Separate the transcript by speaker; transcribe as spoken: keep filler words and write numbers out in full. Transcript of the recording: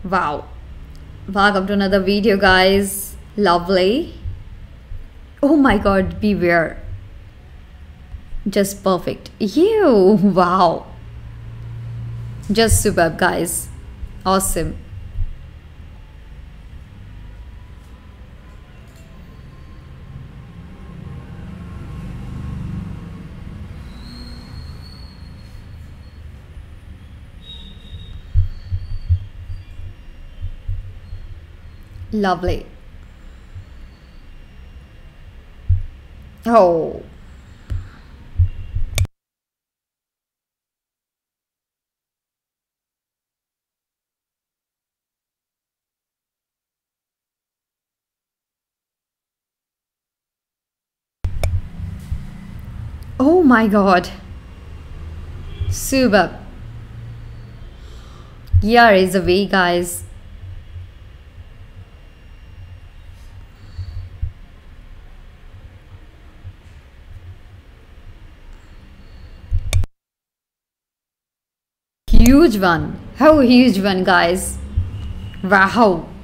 Speaker 1: Wow. Welcome to another video, guys. Lovely. Oh my god, beware. Just perfect. You. Wow. Just superb, guys. Awesome. Lovely. Oh. Oh my god. Superb. Here is the way, guys. Huge one. How huge one, guys. Wow.